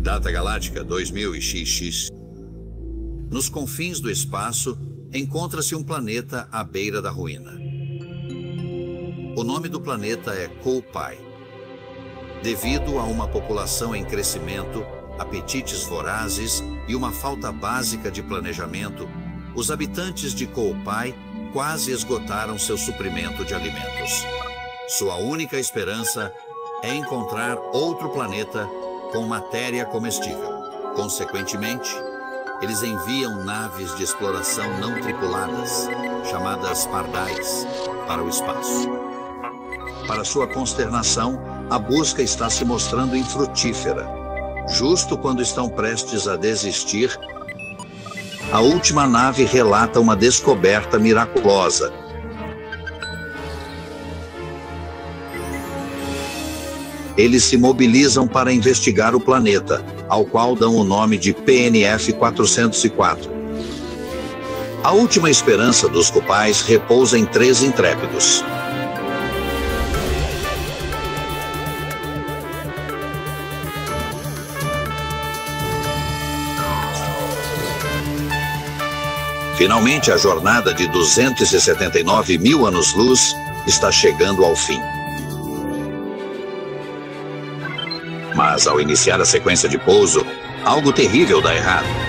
Data Galáctica 2000XX. Nos confins do espaço, encontra-se um planeta à beira da ruína. O nome do planeta é Kolpai. Devido a uma população em crescimento, apetites vorazes e uma falta básica de planejamento, os habitantes de Kolpai quase esgotaram seu suprimento de alimentos. Sua única esperança é encontrar outro planeta com matéria comestível. Consequentemente, eles enviam naves de exploração não tripuladas, chamadas Pardais, para o espaço. Para sua consternação, a busca está se mostrando infrutífera. Justo quando estão prestes a desistir, a última nave relata uma descoberta miraculosa. Eles se mobilizam para investigar o planeta, ao qual dão o nome de PNF-404. A última esperança dos Kolpais repousa em 3 intrépidos. Finalmente, a jornada de 279 mil anos-luz está chegando ao fim. Mas, ao iniciar a sequência de pouso, algo terrível dá errado.